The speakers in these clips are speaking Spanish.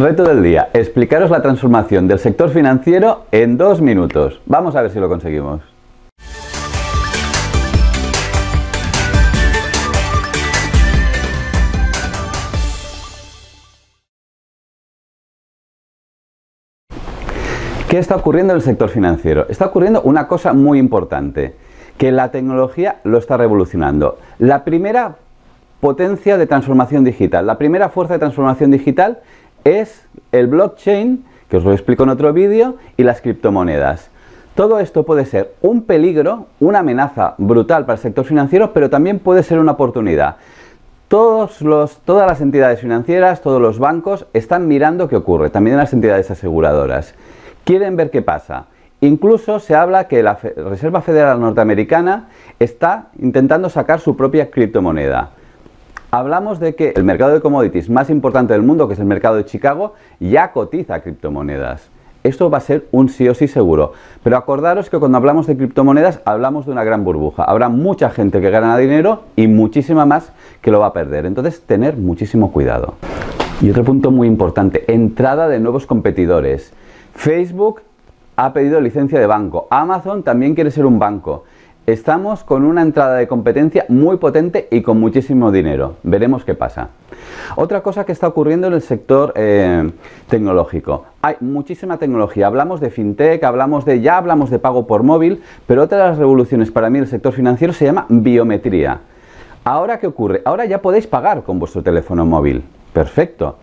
Reto del día, explicaros la transformación del sector financiero en 2 minutos. Vamos a ver si lo conseguimos. ¿Qué está ocurriendo en el sector financiero? Está ocurriendo una cosa muy importante, que la tecnología lo está revolucionando. La primera potencia de transformación digital, la primera fuerza de transformación digital es el blockchain, que os lo explico en otro vídeo, y las criptomonedas. Todo esto puede ser un peligro, una amenaza brutal para el sector financiero, pero también puede ser una oportunidad. Todas las entidades financieras, todos los bancos están mirando qué ocurre, también las entidades aseguradoras. Quieren ver qué pasa. Incluso se habla que la Reserva Federal Norteamericana está intentando sacar su propia criptomoneda. Hablamos de que el mercado de commodities más importante del mundo, que es el mercado de Chicago, ya cotiza criptomonedas. Esto va a ser un sí o sí seguro. Pero acordaros que cuando hablamos de criptomonedas hablamos de una gran burbuja. Habrá mucha gente que gana dinero y muchísima más que lo va a perder. Entonces, tener muchísimo cuidado. Y otro punto muy importante, entrada de nuevos competidores. Facebook ha pedido licencia de banco. Amazon también quiere ser un banco. Estamos con una entrada de competencia muy potente y con muchísimo dinero. Veremos qué pasa. Otra cosa que está ocurriendo en el sector tecnológico. Hay muchísima tecnología. Hablamos de fintech, ya hablamos de pago por móvil, pero otra de las revoluciones para mí del sector financiero se llama biometría. ¿Ahora qué ocurre? Ahora ya podéis pagar con vuestro teléfono móvil. Perfecto.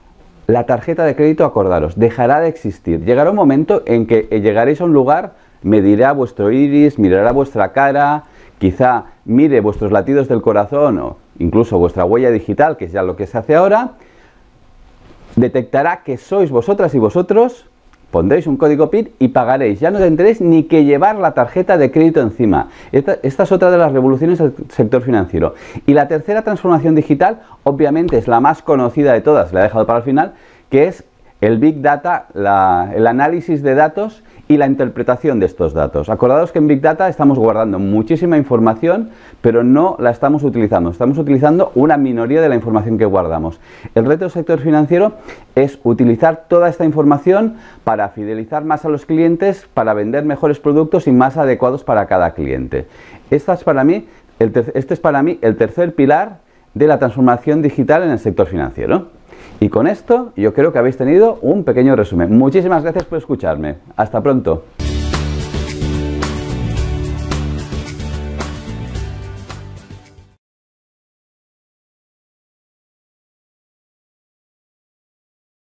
La tarjeta de crédito, acordaros, dejará de existir. Llegará un momento en que llegaréis a un lugar, medirá vuestro iris, mirará vuestra cara, quizá mire vuestros latidos del corazón o incluso vuestra huella digital, que es ya lo que se hace ahora, detectará que sois vosotras y vosotros, pondréis un código PIN y pagaréis. Ya no tendréis ni que llevar la tarjeta de crédito encima. Esta es otra de las revoluciones del sector financiero. Y la tercera transformación digital, obviamente es la más conocida de todas, la he dejado para el final, que es el Big Data, el análisis de datos y la interpretación de estos datos. Acordaos que en Big Data estamos guardando muchísima información, pero no la estamos utilizando. Estamos utilizando una minoría de la información que guardamos. El reto del sector financiero es utilizar toda esta información para fidelizar más a los clientes, para vender mejores productos y más adecuados para cada cliente. Este es para mí el tercer pilar de la transformación digital en el sector financiero. Y con esto yo creo que habéis tenido un pequeño resumen. Muchísimas gracias por escucharme. Hasta pronto.